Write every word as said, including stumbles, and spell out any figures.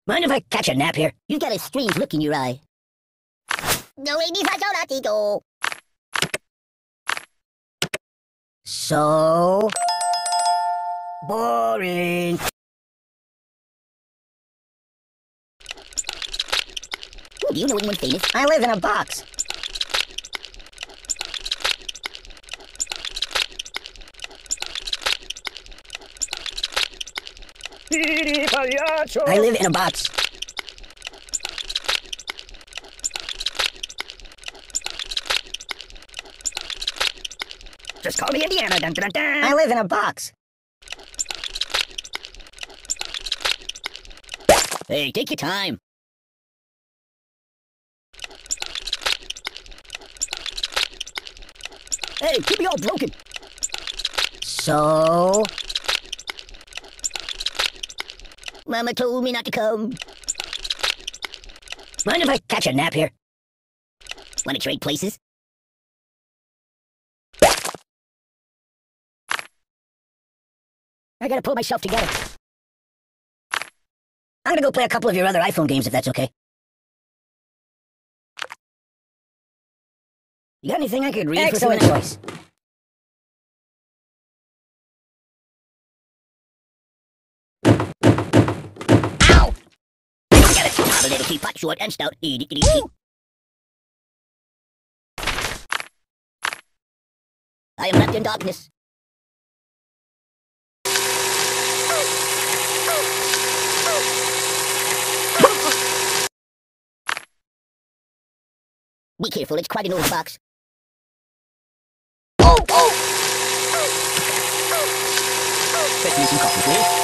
Mind if I catch a nap here? You've got a strange look in your eye. No, go. So boring. Do you know anyone famous? I live in a box. I live in a box. Just call me Indiana. Dun, dun, dun. I live in a box. Hey, take your time. Hey, keep me all broken. So Mama told me not to come. mind if I catch a nap here? Want to trade places? I gotta pull myself together. I'm gonna go play a couple of your other iPhone games if that's okay. You got anything I could read? Excellent for choice. Ow! Get it! Not a little teapot, short and stout. Eat, eat, eat, eat. I am wrapped in darkness. Be careful, it's quite an old box. Oh, oh! Fetch me some coffee, please.